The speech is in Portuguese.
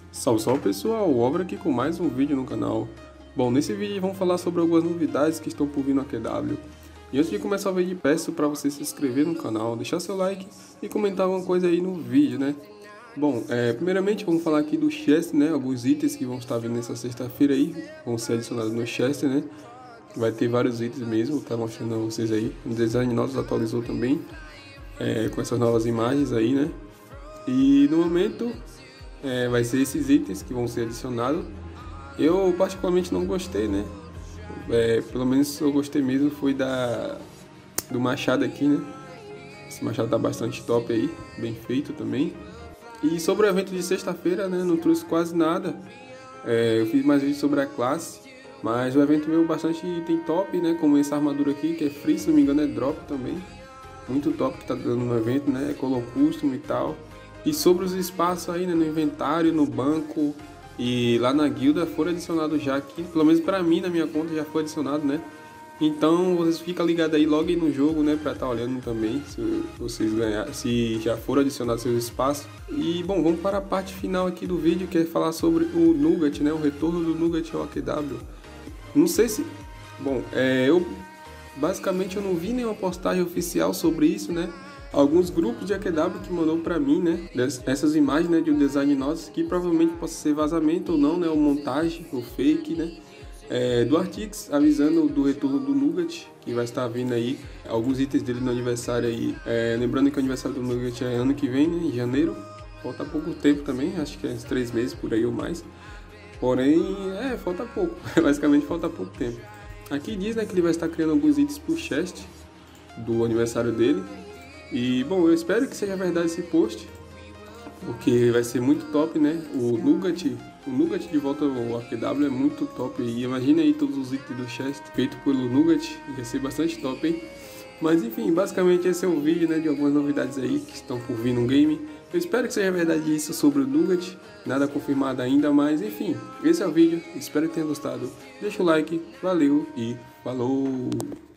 Salve, salve pessoal, Obra aqui com mais um vídeo no canal. Bom, nesse vídeo vamos falar sobre algumas novidades que estão por vir no AQW. E antes de começar o vídeo, peço para você se inscrever no canal, deixar seu like e comentar alguma coisa aí no vídeo, né? Bom, primeiramente vamos falar aqui do chest, né? Alguns itens que vão estar vindo nessa sexta-feira aí, vão ser adicionados no chest, né? Vai ter vários itens mesmo, vou estar mostrando a vocês aí. O design novos atualizou também, com essas novas imagens aí, né? E no momento vai ser esses itens que vão ser adicionados. Eu particularmente não gostei, né? Pelo menos eu gostei mesmo foi do machado aqui, né? Esse machado tá bastante top aí, bem feito também. E sobre o evento de sexta-feira, né? Não trouxe quase nada. Eu fiz mais vídeos sobre a classe, mas o evento veio bastante item top, né? Como essa armadura aqui, que é free, se não me engano é drop também. Muito top que tá dando no evento, né? Color custom e tal. E sobre os espaços aí, né? No inventário, no banco e lá na guilda foram adicionados já aqui. Pelo menos pra mim, na minha conta, já foi adicionado, né? Então vocês ficam ligados aí logo aí no jogo, né? Pra estar olhando também se vocês ganharem, se já foram adicionados seus espaços. E bom, vamos para a parte final aqui do vídeo, que é falar sobre o Nugget, né? O retorno do Nugget ao AQW. Não sei se... Bom, basicamente eu não vi nenhuma postagem oficial sobre isso, né? Alguns grupos de AQW que mandou pra mim, né? Essas imagens, né? De um design nosso que provavelmente possa ser vazamento ou não, né? Ou montagem, ou fake, né? Do Artix, avisando do retorno do Nugget, que vai estar vindo aí. Alguns itens dele no aniversário aí. Lembrando que o aniversário do Nugget é ano que vem, né? Em janeiro. Falta pouco tempo também, acho que é uns 3 meses por aí ou mais. Porém, falta pouco. Basicamente falta pouco tempo. Aqui diz, né, que ele vai estar criando alguns itens pro chest do aniversário dele. E bom, eu espero que seja verdade esse post, porque vai ser muito top, né? O Nugget de volta ao AQW é muito top. E imagina aí todos os itens do chest feito pelo Nugget, vai ser bastante top, hein? Mas enfim, basicamente esse é um vídeo, né, de algumas novidades aí que estão por vir no game. Eu espero que seja verdade isso sobre o Nugget, nada confirmado ainda, mas enfim, esse é o vídeo, espero que tenha gostado. Deixa o like, valeu e falou!